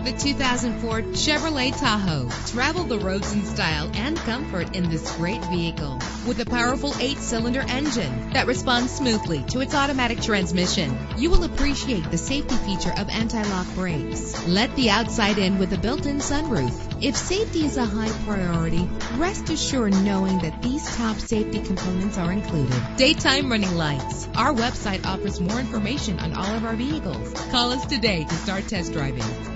the 2004 Chevrolet Tahoe. Travel the roads in style and comfort in this great vehicle. With a powerful 8-cylinder engine that responds smoothly to its automatic transmission, you will appreciate the safety feature of anti-lock brakes. Let the outside in with a built-in sunroof. If safety is a high priority, rest assured knowing that these top safety components are included. Daytime running lights. Our website offers more information on all of our vehicles. Call us today to start test driving.